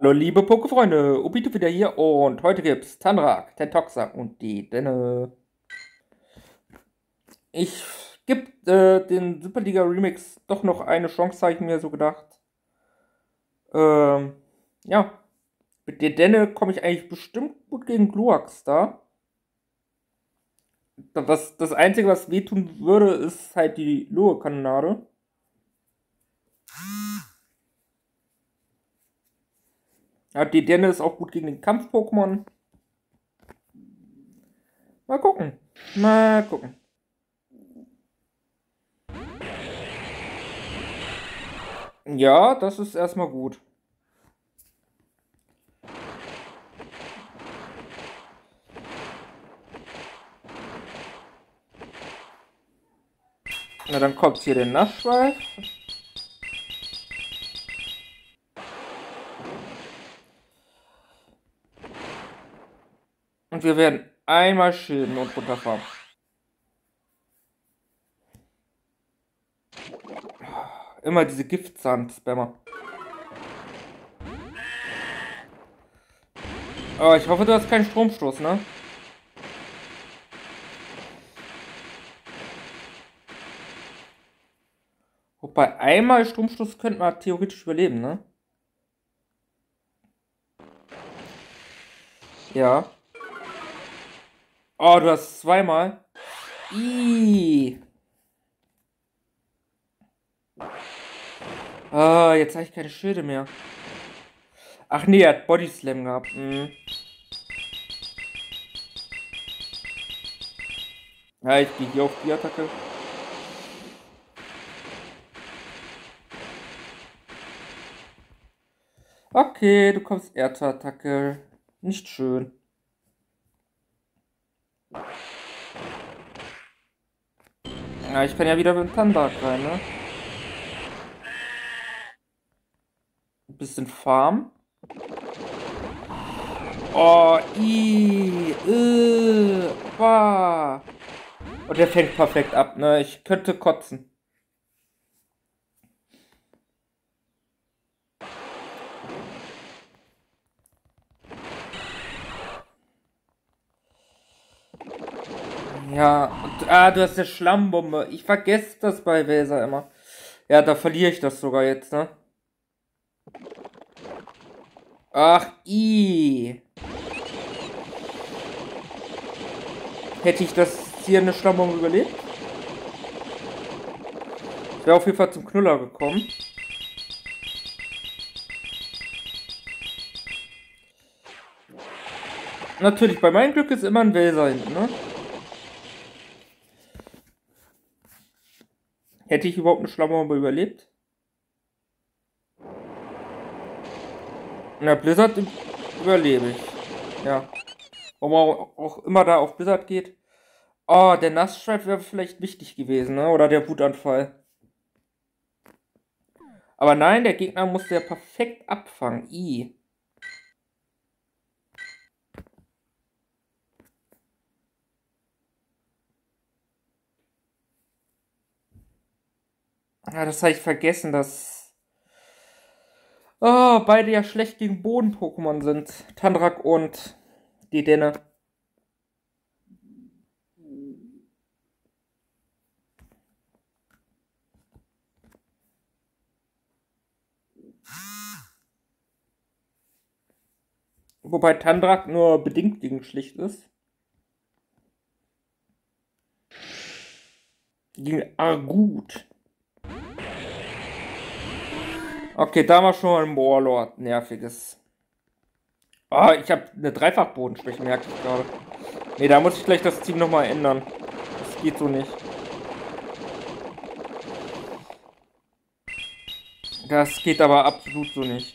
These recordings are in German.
Hallo liebe Pokéfreunde, Upito wieder hier und heute gibt's Tanrak, Tentoxa und die Denne. Ich gebe den Superliga Remix doch noch eine Chance, habe ich mir so gedacht. Ähm, ja, mit der Denne komme ich eigentlich bestimmt gut gegen Gluax da. Das Einzige, was wehtun würde, ist halt die Lure-Kanonade. Ja, die Denne ist auch gut gegen den Kampf-Pokémon. Mal gucken. Mal gucken. Ja, das ist erstmal gut. Na, dann kommt hier der Nassschweif. Und wir werden einmal schilden und runterfahren. Immer diese Giftzahn-Spammer. Oh, ich hoffe, du hast keinen Stromstoß, ne? Wobei einmal Stromstoß könnte man theoretisch überleben, ne? Ja. Oh, du hast zweimal. Ih. Ah, jetzt habe ich keine Schilde mehr. Ach nee, er hat Body Slam gehabt. Hm. Ja, ich gehe hier auf die Attacke. Okay, du kommst Erdter-Attacke. Nicht schön. Ja, ich kann ja wieder mit dem Tandark rein, ne? Ein bisschen Farm. Oh, bah. Und der fängt perfekt ab, ne? Ich könnte kotzen. Ja, und, du hast eine Schlammbombe. Ich vergesse das bei Welser immer. Ja, da verliere ich das sogar jetzt, ne? Ach, Hätte ich das hier eine Schlammbombe überlebt? Ich wäre auf jeden Fall zum Knüller gekommen. Natürlich, bei meinem Glück ist immer ein Welser hinten, ne? Hätte ich überhaupt eine Schlammbombe überlebt? Na, Blizzard überlebe ich. Ja. Warum auch immer da auf Blizzard geht. Oh, der Nassstripe wäre vielleicht wichtig gewesen, ne? Oder der Wutanfall. Aber nein, der Gegner musste ja perfekt abfangen. Ja, das habe ich vergessen, dass beide ja schlecht gegen Boden-Pokémon sind. Tandrak und die Denne. Wobei Tandrak nur bedingt gegen schlicht ist. Gegen Argut. Okay, da war schon mal ein Warlord. Nerviges. Ah, ich habe eine Dreifach-Bodenschwäche, merke ich gerade. Ne, da muss ich gleich das Team nochmal ändern. Das geht so nicht. Das geht aber absolut so nicht.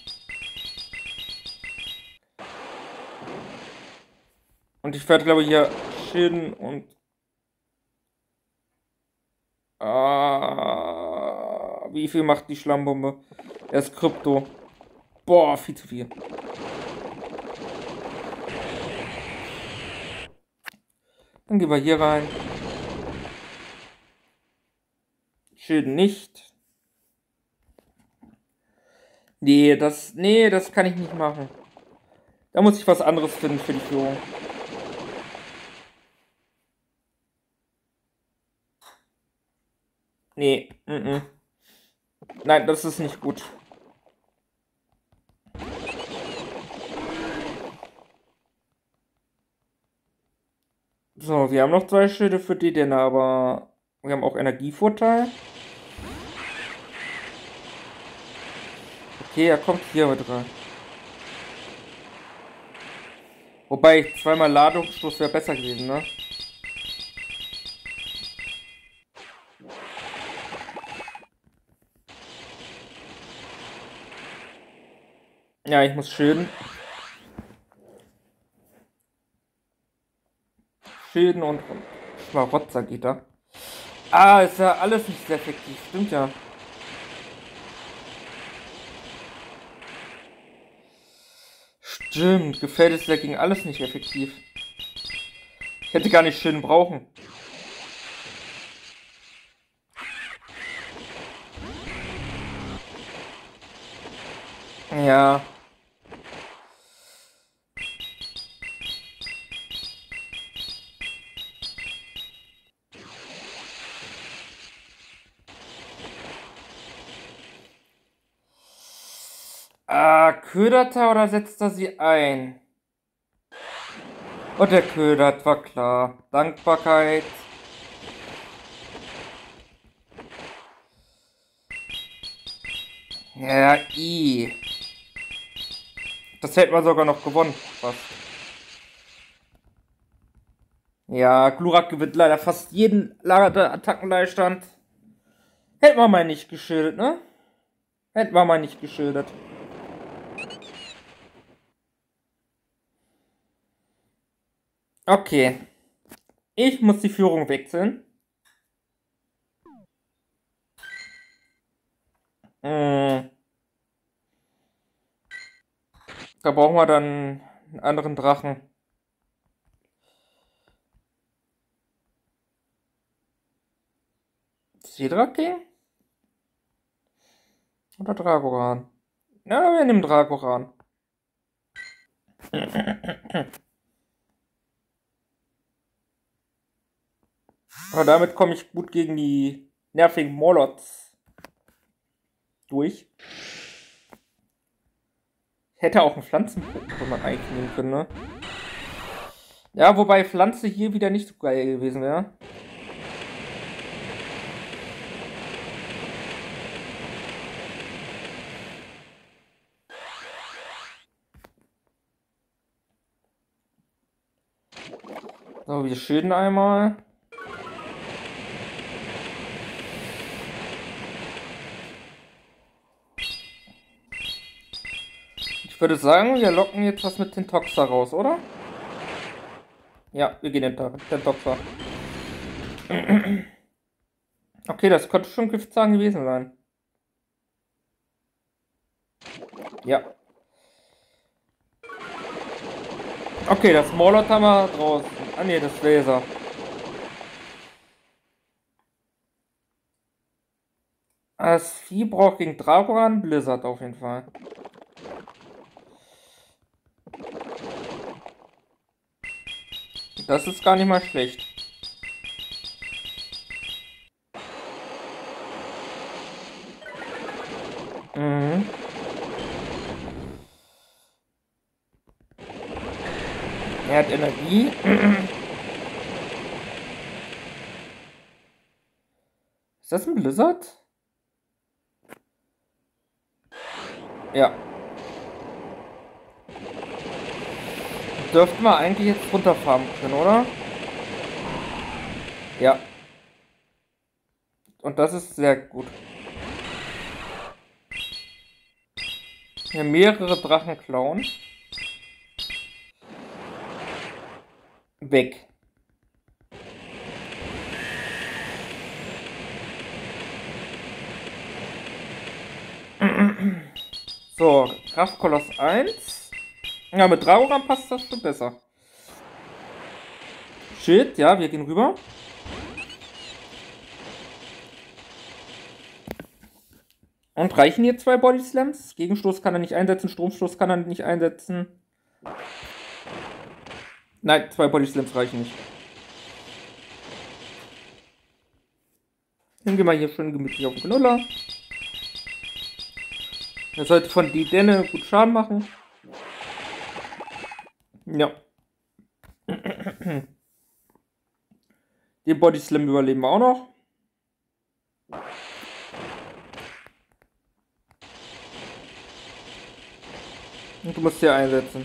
Und ich werde, glaube ich, hier schilden und... wie viel macht die Schlammbombe? Er ist Krypto. Boah, viel zu viel. Dann gehen wir hier rein. Schilden nicht. Nee, das kann ich nicht machen. Da muss ich was anderes finden für die Führung. Nee, nein, das ist nicht gut. So, wir haben noch 2 Schilde für die, denn aber wir haben auch Energievorteil. Okay, er kommt hier mit rein. Wobei, zweimal Ladungsstoß wäre besser gewesen, ne? Ja, ich muss schilden. Schilden und Schmarotzer geht da. Ah, ist ja alles nicht sehr effektiv. Stimmt ja. Stimmt, Gefährdet ist ja gegen alles nicht effektiv. Ich hätte gar nicht schilden brauchen. Ja. Ah, ködert er oder setzt er sie ein? Und der ködert, war klar. Dankbarkeit. Ja, i. Das hätten wir sogar noch gewonnen. Fast. Ja, Glurak gewinnt leider fast jeden Attackenleihstand. Hätten wir mal nicht geschildert, ne? Hätten wir mal nicht geschildert. Okay. Ich muss die Führung wechseln. Da brauchen wir dann einen anderen Drachen. Sidra-King? Oder Dragoran? Ja, wir nehmen Dragoran. Aber damit komme ich gut gegen die nervigen Molots durch. Ich hätte auch einen Pflanzen-Pokémon eigentlich nehmen können, ne? Ja, wobei Pflanze hier wieder nicht so geil gewesen wäre. So, wir schilden einmal. Ich würde sagen, wir locken jetzt was mit den Toxa raus, oder? Ja, wir gehen den Toxa. Okay, das könnte schon Giftzahn gewesen sein. Ja. Okay, das Morlot haben wir draußen. Ah ne, das Laser. Das Vieh braucht gegen Dragoran Blizzard auf jeden Fall. Das ist gar nicht mal schlecht. Mhm. Er hat Energie. Ist das ein Blizzard? Ja. Dürften wir eigentlich jetzt runterfahren können, oder? Ja. Und das ist sehr gut. Hier mehrere Drachen klauen. Weg. So, Kraftkoloss 1. Ja, mit Dragoran passt das schon besser. Schild, ja, wir gehen rüber. Und reichen hier 2 Body Slams? Gegenstoß kann er nicht einsetzen, Stromstoß kann er nicht einsetzen. Nein, 2 Body Slams reichen nicht. Dann gehen wir hier schön gemütlich auf den Knuller. Er sollte von die Denne gut Schaden machen. Ja. Den Body Slam überleben wir auch noch. Und du musst hier einsetzen.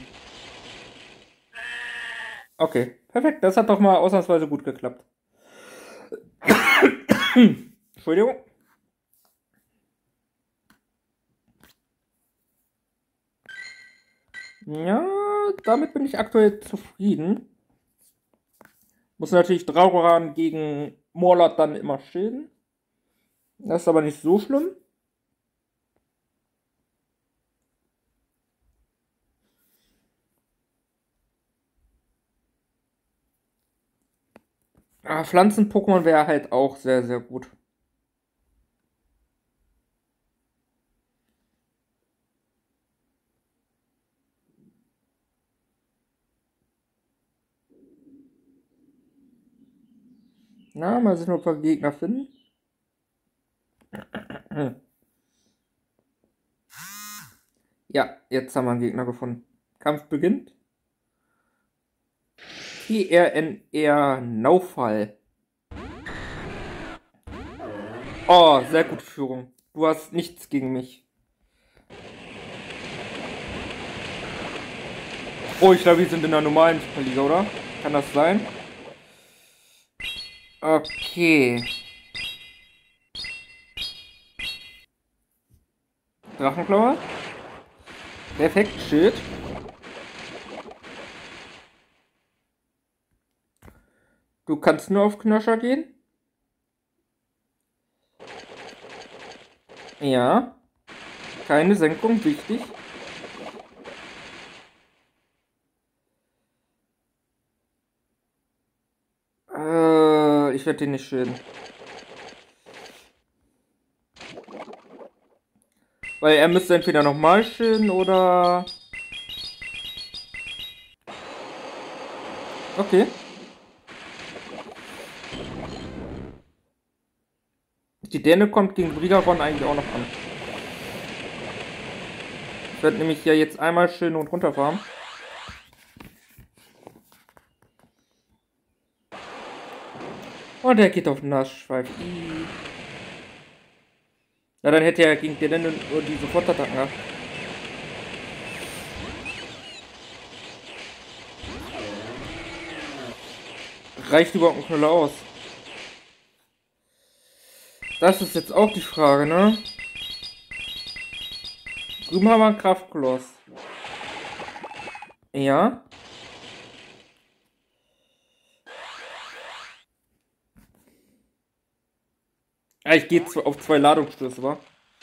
Okay, perfekt. Das hat doch mal ausnahmsweise gut geklappt. Entschuldigung. Ja, damit bin ich aktuell zufrieden. Muss natürlich Draugoran gegen Morlot dann immer schilden. Das ist aber nicht so schlimm. Pflanzen-Pokémon wäre halt auch sehr, sehr gut. Na, mal sehen, ob wir Gegner finden. Ja, jetzt haben wir einen Gegner gefunden. Kampf beginnt. TRNR Naufall. Oh, sehr gute Führung. Du hast nichts gegen mich. Oh, ich glaube, wir sind in der normalen Superliga, oder? Kann das sein? Okay. Drachenklaue. Perfekt, Schild. Du kannst nur auf Knöscher gehen. Ja. Keine Senkung, wichtig. Ich werde den nicht schilden. Weil er müsste entweder nochmal schilden oder... Okay. Die Däne kommt gegen Brigaron eigentlich auch noch an. Ich werde nämlich ja jetzt einmal schön und runterfahren. Und er geht auf den Nassschweif. Ja, dann hätte er gegen die Däne nur die Sofortattacken gehabt. Reicht überhaupt ein Knüller aus? Das ist jetzt auch die Frage, ne? Drüben haben wir einen Kraftkoloss. Ja. Ja, ich gehe auf 2 Ladungsstöße, wa?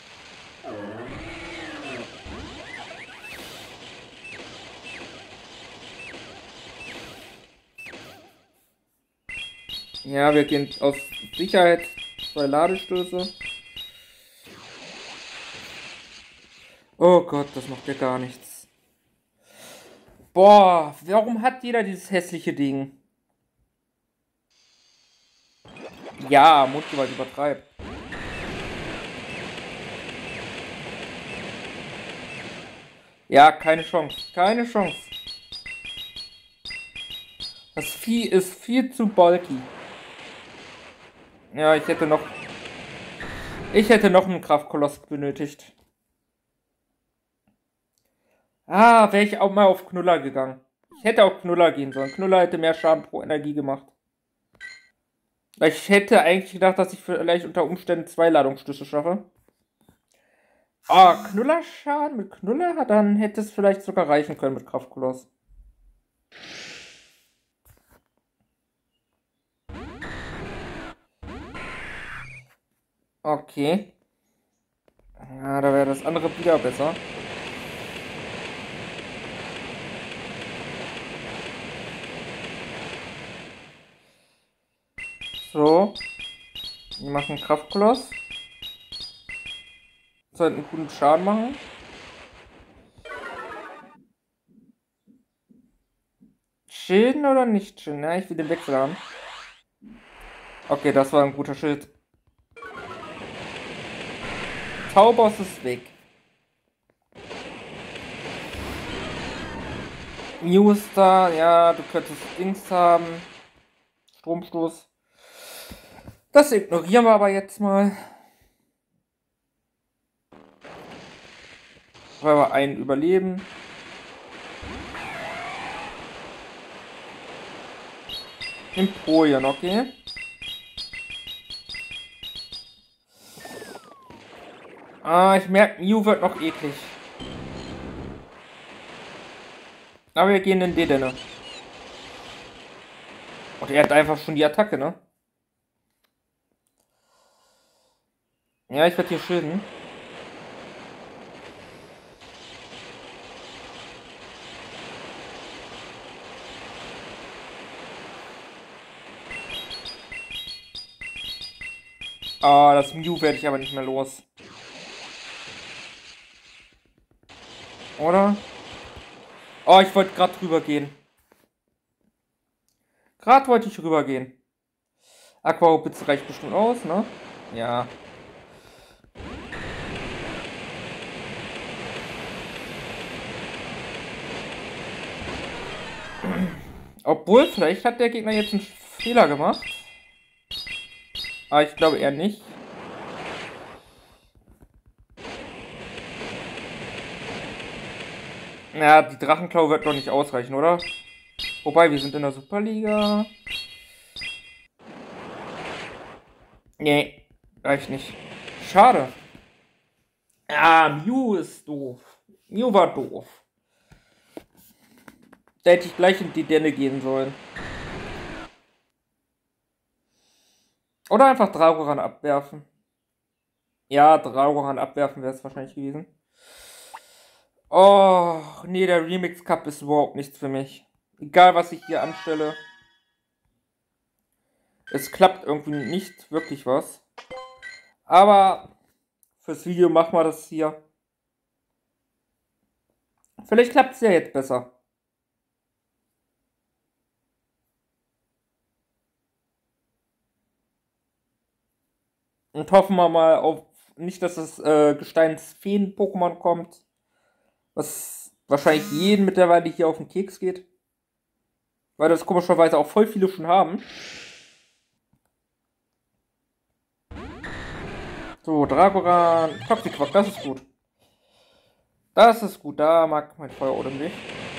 Ja, wir gehen aus Sicherheit 2 Ladestöße. Oh Gott, das macht ja gar nichts. Boah, warum hat jeder dieses hässliche Ding? Ja, Mundgewalt übertreibt. Ja, keine Chance. Keine Chance. Das Vieh ist viel zu bulky. Ja, ich hätte noch einen Kraftkoloss benötigt. Wäre ich auch mal auf Knuller gegangen. Ich hätte auf Knuller gehen sollen. Knuller hätte mehr Schaden pro Energie gemacht. Ich hätte eigentlich gedacht, dass ich vielleicht unter Umständen 2 Ladungsstöße schaffe. Knullerschaden mit Knuller? Dann hätte es vielleicht sogar reichen können mit Kraftkoloss. Okay. Ja, da wäre das andere wieder besser. So. Wir machen Kraftkoloss. Sollte einen guten Schaden machen. Schilden oder nicht schilden? Ja, ich will den Wechsel haben. Okay, das war ein guter Schild. Tauboss ist weg. Mew ist da. Ja, du könntest Dings haben. Stromstoß. Das ignorieren wir aber jetzt mal. Weil wir einen überleben. Empoleon, okay. Ah, ich merke, Mew wird noch eklig. Aber wir gehen in Dedenne. Und er hat einfach schon die Attacke, ne? Ja, ich werde hier schilden. Ah, das Mew werde ich aber nicht mehr los. Oder? Oh, ich wollte gerade drüber gehen. Gerade wollte ich rübergehen. Aqua-Hoppitze reicht bestimmt aus, ne? Ja. Obwohl, vielleicht hat der Gegner jetzt einen Fehler gemacht. Aber ich glaube eher nicht. Ja, die Drachenklau wird doch nicht ausreichen, oder? Wobei, wir sind in der Superliga. Nee, reicht nicht. Schade. Ah, Mew ist doof. Mew war doof. Da hätte ich gleich in die Denne gehen sollen. Oder einfach Dragoran abwerfen. Ja, Dragoran abwerfen wäre es wahrscheinlich gewesen. Oh, nee, der Remix Cup ist überhaupt nichts für mich. Egal, was ich hier anstelle. Es klappt irgendwie nicht wirklich was. Aber fürs Video machen wir das hier. Vielleicht klappt es ja jetzt besser. Und hoffen wir mal auf nicht, dass das Gesteinsfeen-Pokémon kommt. Was wahrscheinlich jeden mittlerweile hier auf den Keks geht. Weil das komischerweise auch voll viele schon haben. So, Dragoran, Toxiquack, das ist gut. Das ist gut, da mag mein Feuerodem nicht.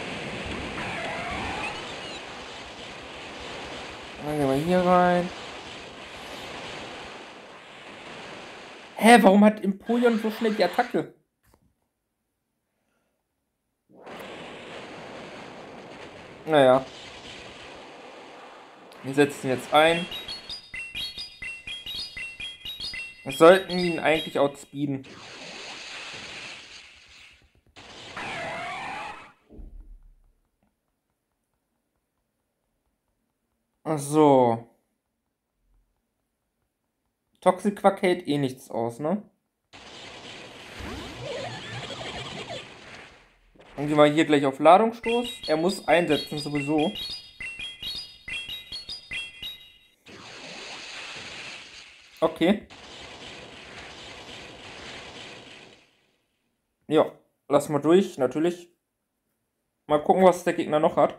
Dann gehen wir hier rein. Hä, warum hat Empoleon so schnell die Attacke? Naja. Wir setzen jetzt ein. Wir sollten ihn eigentlich outspeeden. So. Toxiquack hält eh nichts aus, ne? Dann gehen wir hier gleich auf Ladungsstoß. Er muss einsetzen sowieso. Okay. Ja, lass mal durch, natürlich. Mal gucken, was der Gegner noch hat.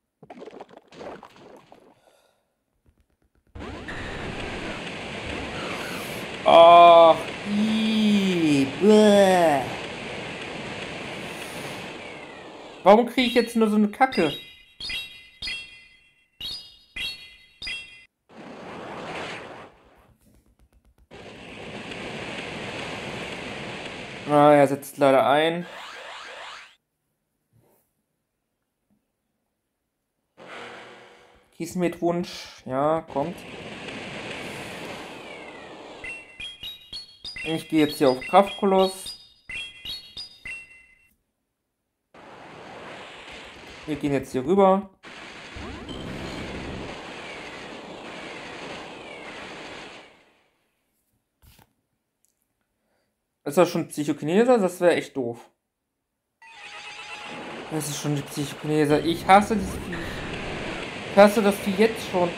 Ach, bäh. Warum kriege ich jetzt nur so eine Kacke? Ah, er setzt leider ein. Kismet-Wunsch, ja, kommt. Ich gehe jetzt hier auf Kraftkoloss. Wir gehen jetzt hier rüber. Ist das schon Psychokineser? Das wäre echt doof. Das ist schon die Psychokineser. Ich hasse dieses Vieh. Ich hasse das Vieh jetzt schon.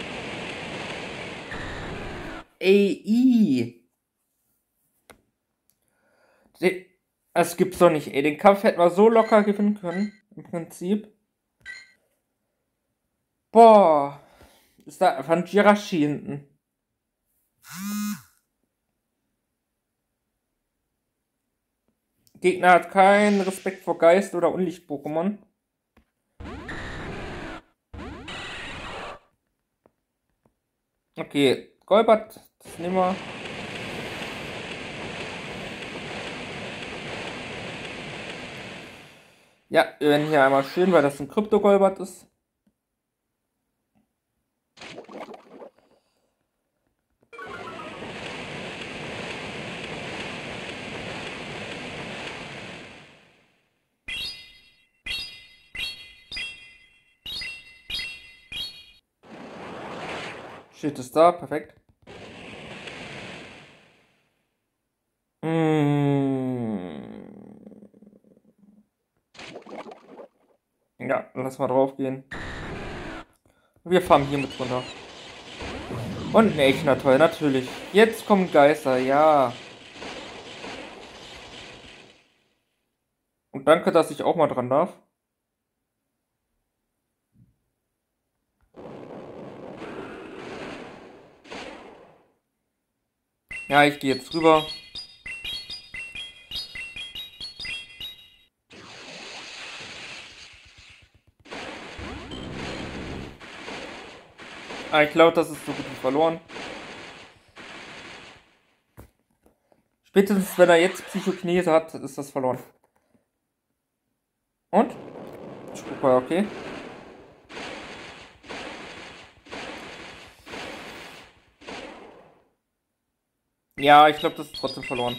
Ey, das gibt's doch nicht, ey. Den Kampf hätten wir so locker gewinnen können. Im Prinzip. Boah. Ist da einfach ein Jirachi hinten. Gegner hat keinen Respekt vor Geist- oder Unlicht-Pokémon. Okay, Golbat, das nehmen wir. Ja, wir werden hier einmal schön, weil das ein Krypto-Golbat ist. Shit ist da, perfekt. Ja, lass mal drauf gehen. Wir fahren hier mit runter. Und ein Echner, toll, natürlich. Jetzt kommen Geister, ja. Und danke, dass ich auch mal dran darf. Ja, ich gehe jetzt rüber. Ah, ich glaube, das ist so gut wie verloren. Spätestens, wenn er jetzt Psychokinese hat, ist das verloren. Und? Super, okay. Ja, ich glaube, das ist trotzdem verloren.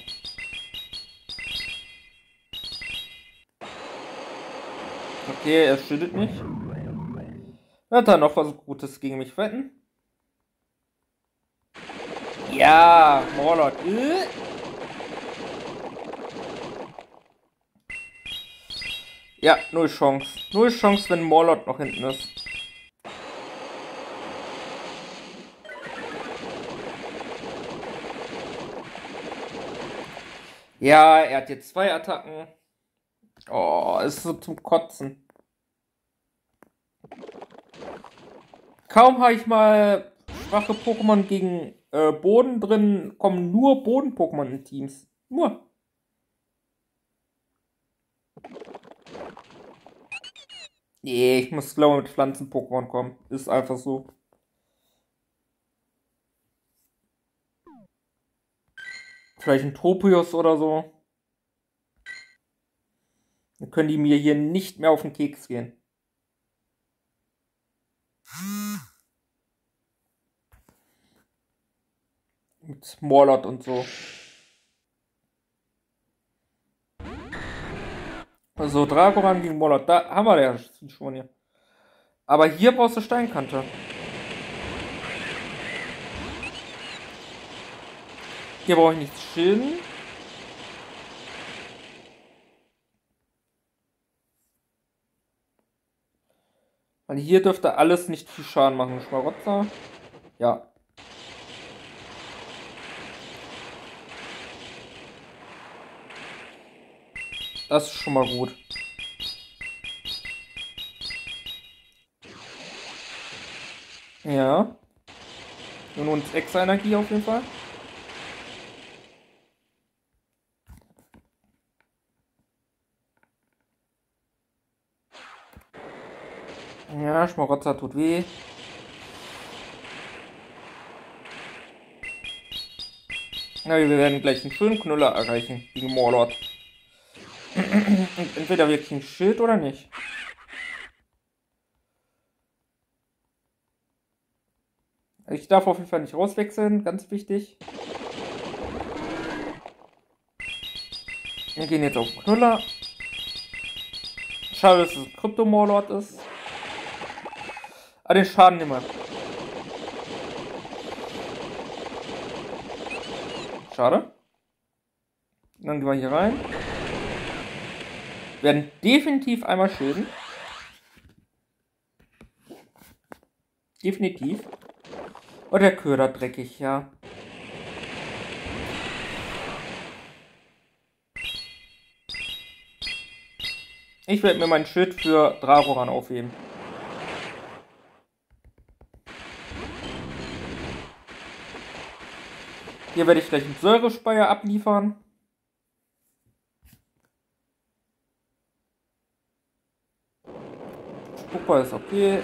Okay, er schüttet mich. Wird er noch was Gutes gegen mich wetten? Ja, Morlord. Ja, null Chance. Null Chance, wenn Morlord noch hinten ist. Ja, er hat jetzt 2 Attacken. Oh, ist so zum Kotzen. Kaum habe ich mal schwache Pokémon gegen Boden drin, kommen nur Boden-Pokémon in Teams. Nur. Nee, ich muss glaube mit Pflanzen-Pokémon kommen. Ist einfach so. Vielleicht ein Tropius oder so. Dann können die mir hier nicht mehr auf den Keks gehen. Mit Morlot und so. Also Dragoran gegen Morlot, da haben wir ja schon hier. Aber hier brauchst du Steinkante. Hier brauche ich nichts schilden. Weil hier dürfte alles nicht viel Schaden machen. Schmarotzer. Ja. Das ist schon mal gut. Ja. Und uns extra Energie auf jeden Fall. Ja, Schmarotzer tut weh. Na, wir werden gleich einen schönen Knüller erreichen gegen Morlord. Und entweder wir kriegen Schild oder nicht. Ich darf auf jeden Fall nicht rauswechseln, ganz wichtig. Wir gehen jetzt auf den Knüller. Schade, dass es ein Krypto-Morlord ist. Ah, den Schaden nehmen wir. Schade. Dann gehen wir hier rein. Werden definitiv einmal schön. Definitiv. Oh, der Köder dreckig, ja. Ich werde mir mein Schild für Dragoran aufheben. Hier werde ich gleich einen Säurespeier abliefern. Spucker ist okay.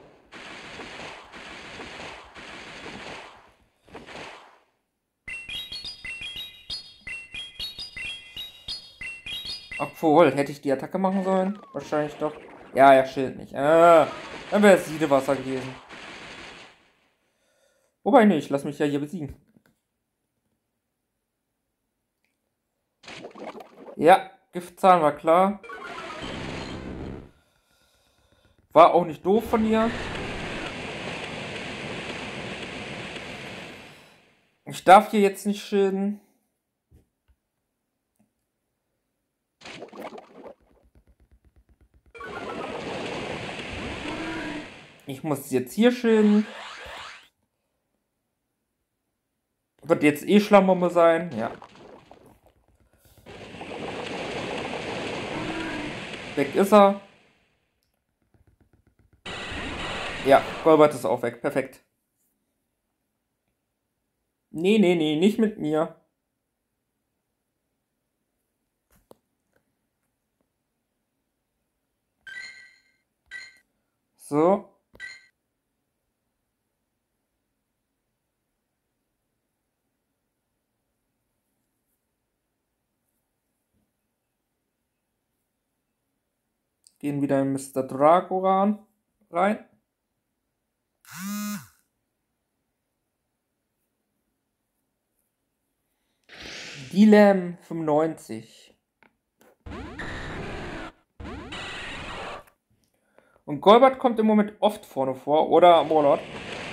Obwohl, hätte ich die Attacke machen sollen? Wahrscheinlich doch. Ja, er schildt nicht. Dann wäre es Siedewasser gewesen. Wobei, nee, ich lasse mich ja hier besiegen. Ja, Giftzahn war klar. War auch nicht doof von ihr. Ich darf hier jetzt nicht schilden. Ich muss jetzt hier schilden. Wird jetzt eh Schlammbombe sein, ja. Weg ist er. Ja, Golbert ist auch weg. Perfekt. Nee, nee, nee, nicht mit mir. So. Gehen wieder in Mr. Dragoran rein. Dilem 95. Und Golbert kommt im Moment oft vorne vor. Oder Morlord.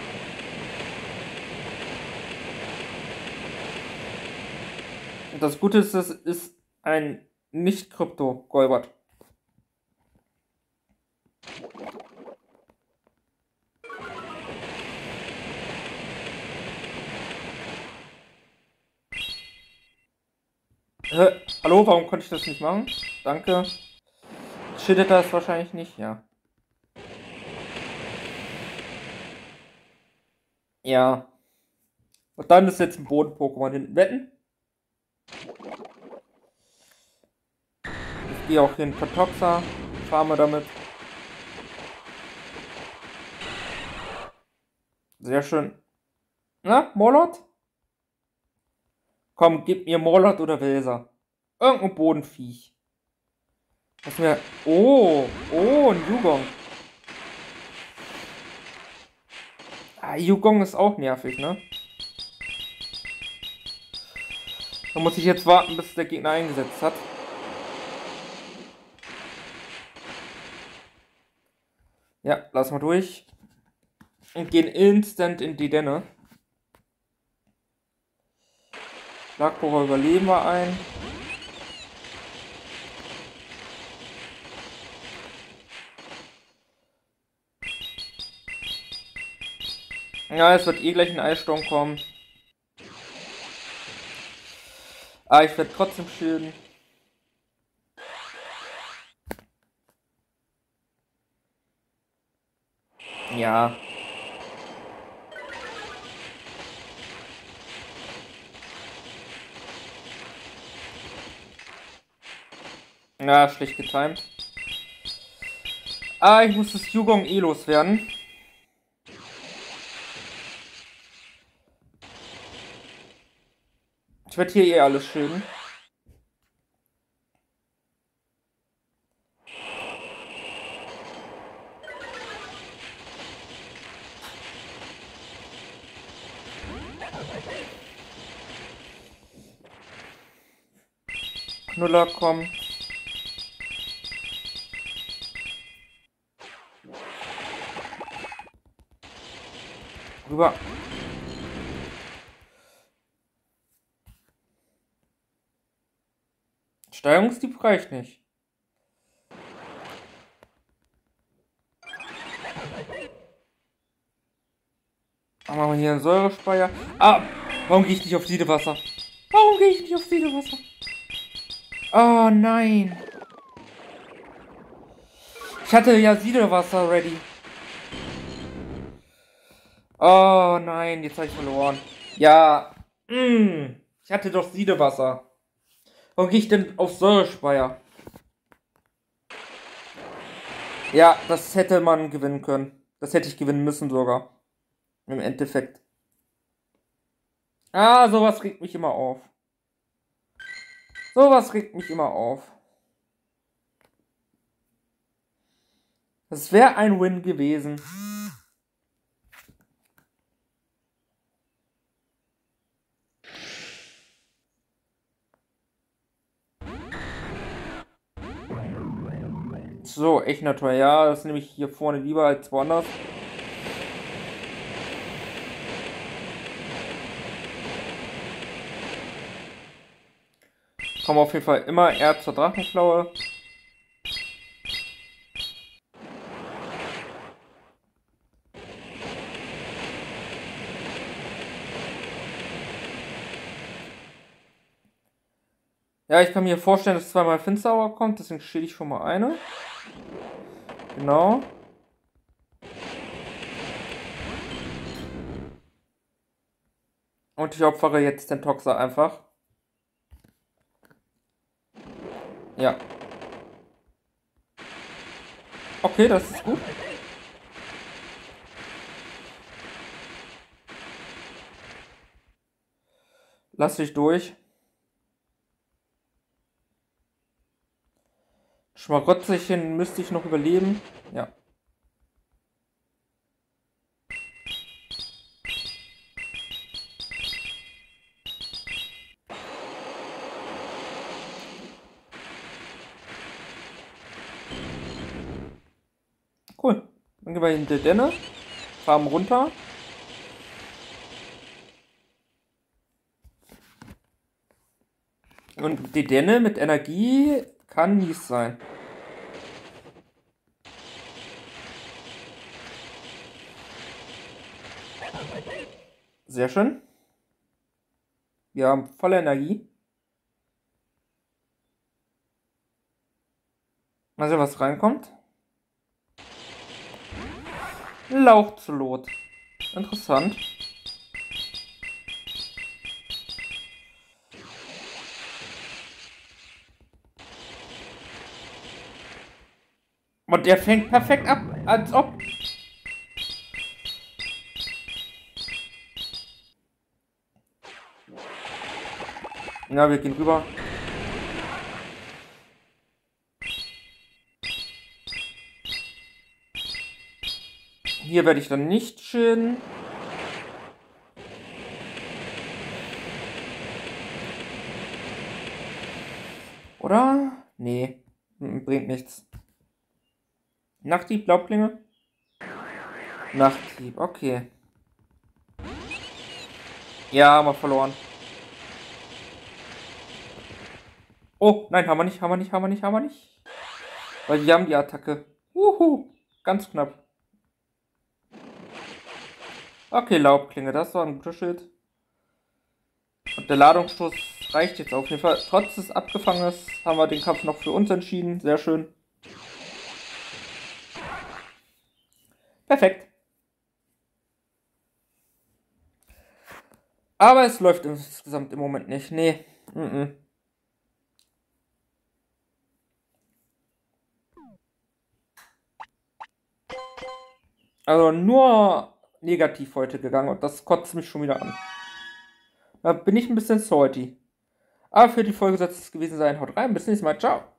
Und das Gute ist, es ist ein Nicht-Krypto-Golbert. Hallo, warum konnte ich das nicht machen? Danke. Schildet das wahrscheinlich nicht, ja. Ja. Und dann ist jetzt ein Boden-Pokémon hinten. Wetten? Ich gehe auch hier in Totoxa. Farme damit. Sehr schön. Na, Morlord? Komm, gib mir Morlord oder Welser. Irgendein Bodenviech. Was mir. Oh, ein Yugong. Ah, Yugong ist auch nervig, ne? Da muss ich jetzt warten, bis der Gegner eingesetzt hat. Ja, lass mal durch. Und gehen instant in die Denne. Schlagbohrer überleben wir ein. Ja, es wird eh gleich ein Eissturm kommen. Ah, ich werde trotzdem schilden. Ja. Ja, schlecht getimt. Ah, ich muss das Yugong eh loswerden. Ich werde hier eh alles schilden. Knuller kommt. Rüber. Steuerungstipp reicht nicht. Machen wir hier einen Säurespeier. Ah, warum gehe ich nicht auf Siedewasser? Warum gehe ich nicht auf Siedewasser? Oh nein. Ich hatte ja Siedewasser ready. Oh nein, jetzt habe ich verloren. Ja. Ich hatte doch Siedewasser. Warum gehe ich denn auf Säurespeier? Ja, das hätte man gewinnen können. Das hätte ich gewinnen müssen sogar. Im Endeffekt. Ah, sowas regt mich immer auf. Sowas regt mich immer auf. Das wäre ein Win gewesen. So, echt natürlich. Ja, das nehme ich hier vorne lieber als woanders. Kommen auf jeden Fall immer eher zur Drachenklaue. Ja, ich kann mir vorstellen, dass zweimal Finsterauer kommt, deswegen schäle ich schon mal eine. Genau. Und ich opfere jetzt den Toxer einfach. Ja. Okay, das ist gut. Lass dich durch. Schmarotzelchen müsste ich noch überleben. Ja. Cool. Dann gehen wir in die Denne. Farben runter. Und die Denne mit Energie kann mies sein. Sehr schön. Wir haben volle Energie. Mal sehen, was reinkommt. Lauchzulot. Interessant. Und der fängt perfekt ab, als ob. Ja, wir gehen rüber. Hier werde ich dann nicht schön. Oder? Nee, bringt nichts. Nachtdieb, Blauklinge? Nachtdieb, okay. Ja, haben wir verloren. Oh, nein, haben wir nicht, haben wir nicht, haben wir nicht, haben wir nicht. Weil wir haben die Attacke. Ganz knapp. Okay, Laubklinge, das war ein guter Schild. Und der Ladungsstoß reicht jetzt auf jeden Fall. Trotz des Abgefangenes haben wir den Kampf noch für uns entschieden. Sehr schön. Perfekt. Aber es läuft insgesamt im Moment nicht. Nee. Also nur negativ heute gegangen und das kotzt mich schon wieder an. Da bin ich ein bisschen salty. Aber für die Folge soll es gewesen sein. Haut rein, bis nächstes Mal. Ciao.